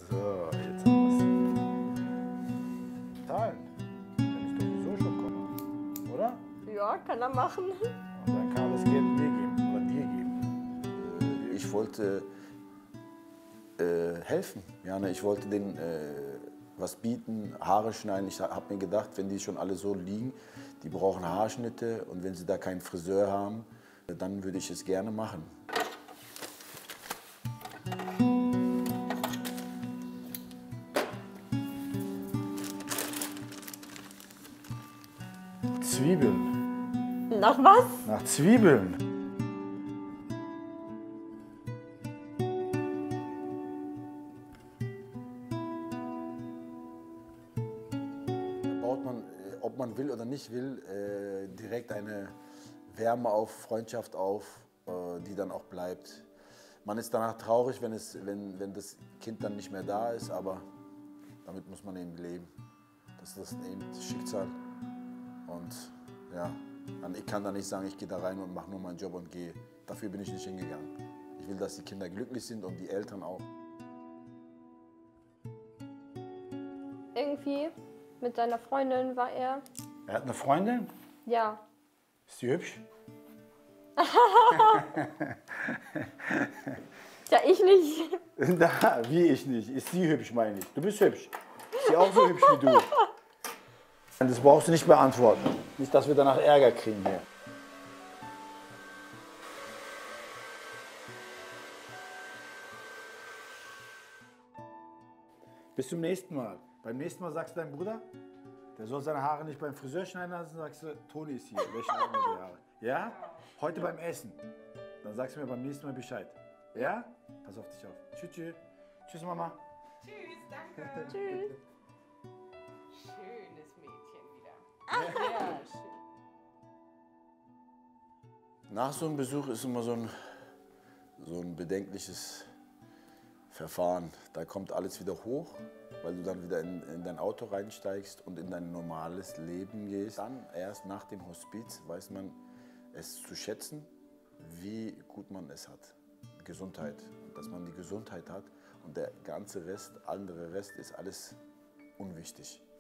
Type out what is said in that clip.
So, jetzt haben wir es. Zahlen. Wenn ich sowieso schon komme. Oder? Ja, kann er machen. Und dann kann er das Geld mir geben oder dir geben. Ich wollte helfen. Ja, ne? Ich wollte denen was bieten, Haare schneiden. Ich habe mir gedacht, wenn die schon alle so liegen, die brauchen Haarschnitte und wenn sie da keinen Friseur haben, dann würde ich es gerne machen. Zwiebeln. Nach was? Nach Zwiebeln. Da baut man, ob man will oder nicht will, direkt eine Wärme auf, Freundschaft auf, die dann auch bleibt. Man ist danach traurig, wenn das Kind dann nicht mehr da ist, aber damit muss man eben leben. Das ist eben das Schicksal. Und ja, ich kann da nicht sagen, ich gehe da rein und mache nur meinen Job und gehe. Dafür bin ich nicht hingegangen. Ich will, dass die Kinder glücklich sind und die Eltern auch. Irgendwie mit seiner Freundin war er. Er hat eine Freundin? Ja. Ist die hübsch? Ja, ich nicht. Na, wie ich nicht. Ist sie hübsch, meine ich. Du bist hübsch. Ist sie auch so hübsch wie du? Das brauchst du nicht beantworten. Nicht, dass wir danach Ärger kriegen hier. Bis zum nächsten Mal. Beim nächsten Mal sagst du deinem Bruder, der soll seine Haare nicht beim Friseur schneiden lassen, sagst du, Toni ist hier, der schneidet mir die Haare. Ja? Heute beim Essen. Dann sagst du mir beim nächsten Mal Bescheid. Ja? Pass auf dich auf. Tschüss, tschüss. Tschüss, Mama. Tschüss, danke. Tschüss. Schönes Mädchen wieder. Sehr schön. Nach so einem Besuch ist immer so ein bedenkliches Verfahren. Da kommt alles wieder hoch, weil du dann wieder in dein Auto reinsteigst und in dein normales Leben gehst. Dann erst nach dem Hospiz weiß man es zu schätzen, wie gut man es hat. Gesundheit. Dass man die Gesundheit hat und der ganze Rest, andere Rest ist alles unwichtig.